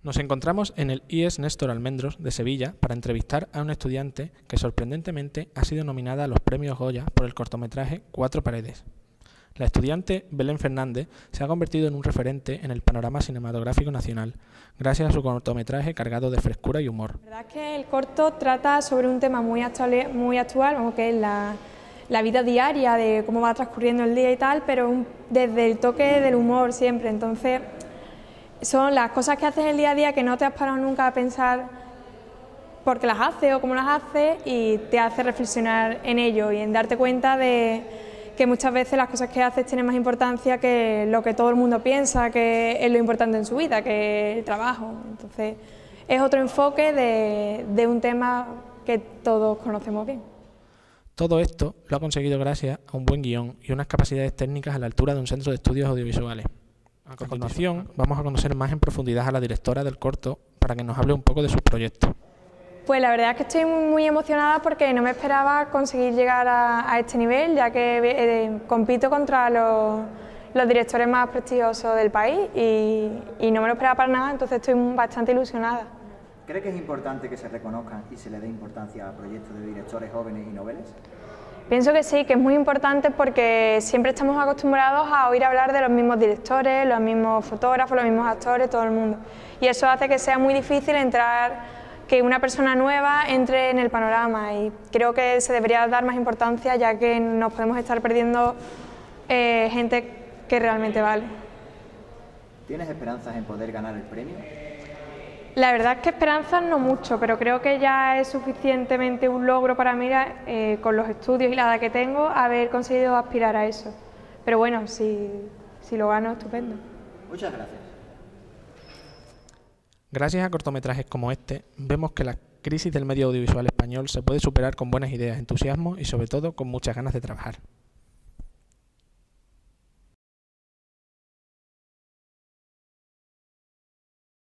Nos encontramos en el IES Néstor Almendros de Sevilla para entrevistar a una estudiante que sorprendentemente ha sido nominada a los premios Goya por el cortometraje Cuatro paredes. La estudiante Belén Fernández se ha convertido en un referente en el panorama cinematográfico nacional, gracias a su cortometraje cargado de frescura y humor. La verdad es que el corto trata sobre un tema muy actual, como que es la vida diaria, de cómo va transcurriendo el día y tal, pero desde el toque del humor siempre. Entonces, son las cosas que haces el día a día que no te has parado nunca a pensar por qué las haces o cómo las haces, y te hace reflexionar en ello y en darte cuenta de que muchas veces las cosas que haces tienen más importancia que lo que todo el mundo piensa que es lo importante en su vida, que es el trabajo. Entonces, es otro enfoque de un tema que todos conocemos bien. Todo esto lo ha conseguido gracias a un buen guión y unas capacidades técnicas a la altura de un centro de estudios audiovisuales. A continuación, vamos a conocer más en profundidad a la directora del corto para que nos hable un poco de sus proyectos. Pues la verdad es que estoy muy emocionada porque no me esperaba conseguir llegar a este nivel, ya que compito contra los directores más prestigiosos del país y no me lo esperaba para nada, entonces estoy bastante ilusionada. ¿Cree que es importante que se reconozcan y se le dé importancia a proyectos de directores jóvenes y noveles? Pienso que sí, que es muy importante porque siempre estamos acostumbrados a oír hablar de los mismos directores, los mismos fotógrafos, los mismos actores, todo el mundo. Y eso hace que sea muy difícil que una persona nueva entre en el panorama, y creo que se debería dar más importancia, ya que nos podemos estar perdiendo gente que realmente vale. ¿Tienes esperanzas en poder ganar el premio? La verdad es que esperanzas no mucho, pero creo que ya es suficientemente un logro para mí, con los estudios y la edad que tengo, haber conseguido aspirar a eso. Pero bueno, si lo gano, estupendo. Muchas gracias. Gracias a cortometrajes como este, vemos que la crisis del medio audiovisual español se puede superar con buenas ideas, entusiasmo y sobre todo con muchas ganas de trabajar.